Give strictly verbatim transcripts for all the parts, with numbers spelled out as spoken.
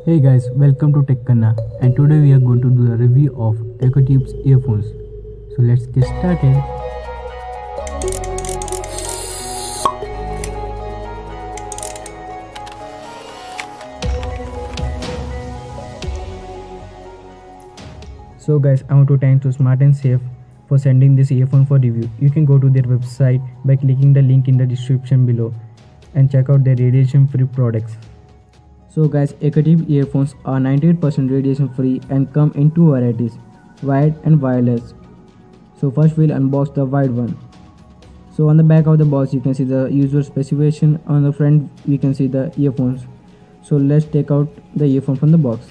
Hey guys, welcome to Tech Kanna, and today we are going to do a review of TubeZ earphones. So let's get started. So guys, I want to thank to Smart and Safe for sending this earphone for review. You can go to their website by clicking the link in the description below and check out their radiation free products. So guys, TubeZ earphones are ninety-eight percent radiation free and come in two varieties, wired and wireless. So first we'll unbox the wired one. So on the back of the box you can see the user specification, on the front we can see the earphones. So let's take out the earphone from the box.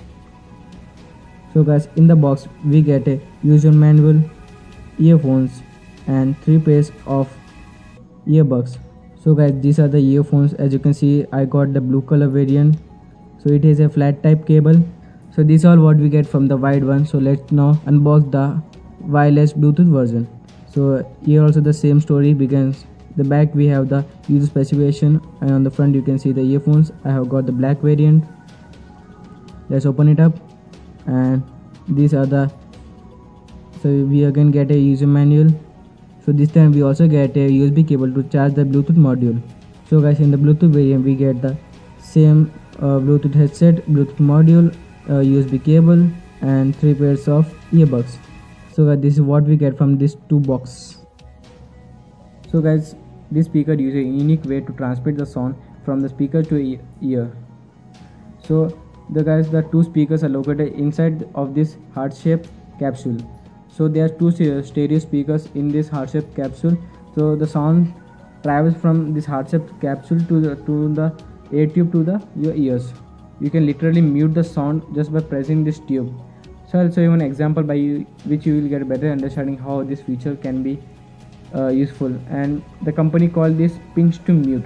So guys, in the box we get a user manual, earphones and three pairs of earbuds. So guys, these are the earphones. As you can see, I got the blue color variant. So it is a flat type cable. So this is all what we get from the wired one. So let's now unbox the wireless Bluetooth version. So here also the same story begins. The back we have the user specification, and on the front you can see the earphones. I have got the black variant. Let's open it up, and these are the, so we again get a user manual. So this time we also get a U S B cable to charge the Bluetooth module. So guys, in the Bluetooth variant we get the same uh, Bluetooth headset, Bluetooth module, uh, U S B cable and three pairs of earbuds. So guys, this is what we get from this two box. So guys, this speaker uses a unique way to transmit the sound from the speaker to ear. So the guys, the two speakers are located inside of this heart-shaped capsule. So there are two stereo speakers in this heart-shaped capsule. So the sound travels from this heart-shaped capsule to the to the air tube to the your ears. You can literally mute the sound just by pressing this tube. So I'll show you an example by you, which you will get a better understanding how this feature can be uh, useful. And the company called this pinch to mute.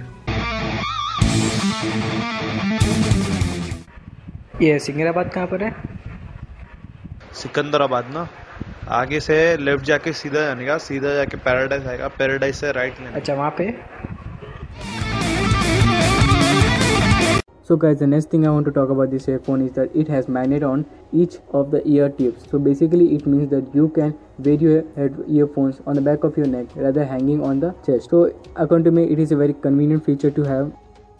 ये सिकंदराबाद कहाँ पर है? सिकंदराबाद ना, आगे से left जाके सीधा जाने का, सीधा जाके पैराडाइज आएगा, पैराडाइज से राइट लेना। अच्छा, वहाँ पे। So guys, the next thing I want to talk about this earphone is that it has magnet on each of the ear tips. So basically it means that you can wear your head earphones on the back of your neck rather hanging on the chest. So according to me, it is a very convenient feature to have.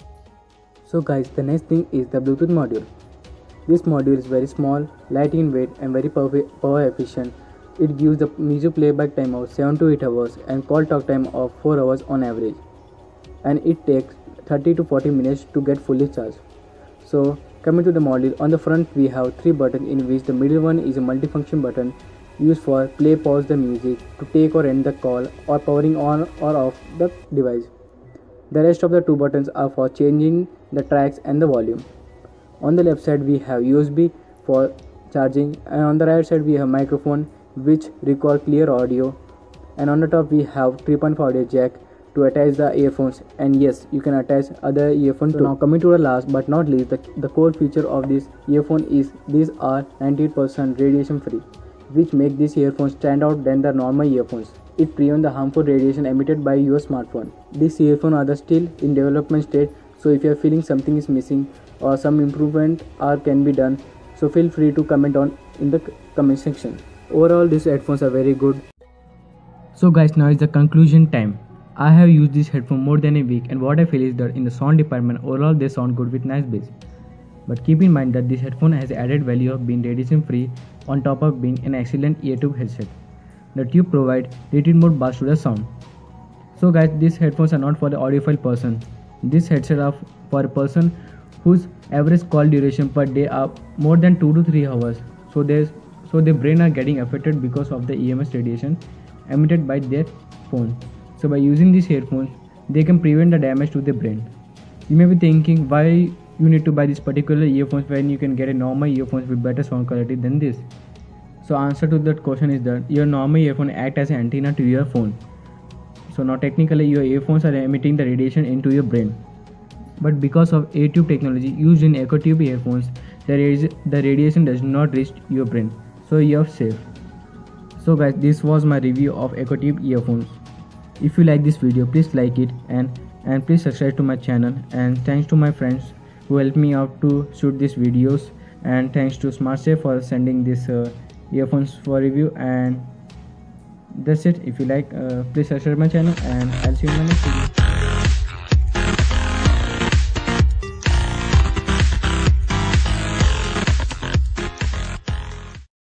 So guys, the next thing is the Bluetooth module. This module is very small, light in weight and very power efficient. It gives the music playback time of seven to eight hours and call talk time of four hours on average. And it takes thirty to forty minutes to get fully charged. So coming to the module, on the front we have three buttons, in which the middle one is a multifunction button used for play pause the music, to take or end the call, or powering on or off the device. The rest of the two buttons are for changing the tracks and the volume. On the left side we have U S B for charging, and on the right side we have microphone which record clear audio, and on the top we have three point five audio jack to attach the earphones, and yes, you can attach other earphones so too. Now coming to the last but not least, the, the core feature of this earphone is these are ninety-eight percent radiation free, which make these earphones stand out than the normal earphones. It prevents the harmful radiation emitted by your smartphone. These earphones are still in development state, so if you are feeling something is missing or some improvement or can be done, so feel free to comment on in the comment section. Overall, these headphones are very good. So guys, now is the conclusion time. I have used this headphone more than a week, and what I feel is that in the sound department overall they sound good with nice bass. But keep in mind that this headphone has added value of being radiation free on top of being an excellent ear-tube headset. The tube provides rated mode boost to the sound. So guys, these headphones are not for the audiophile person. This headset are for a person whose average call duration per day are more than two to three hours. So there's so their brain are getting affected because of the E M S radiation emitted by their phone. So by using these earphones, they can prevent the damage to the brain. You may be thinking why you need to buy this particular earphones when you can get a normal earphones with better sound quality than this. So answer to that question is that your normal earphone act as an antenna to your phone. So now technically your earphones are emitting the radiation into your brain. But because of A-tube technology used in TubeZ earphones, the, the radiation does not reach your brain. So you are safe. So guys, this was my review of TubeZ earphones. If you like this video, please like it and and please subscribe to my channel, and thanks to my friends who helped me out to shoot these videos, and thanks to SmartSafe for sending this uh, earphones for review. And that's it. If you like, uh, please subscribe my channel, and I'll see you in my next video.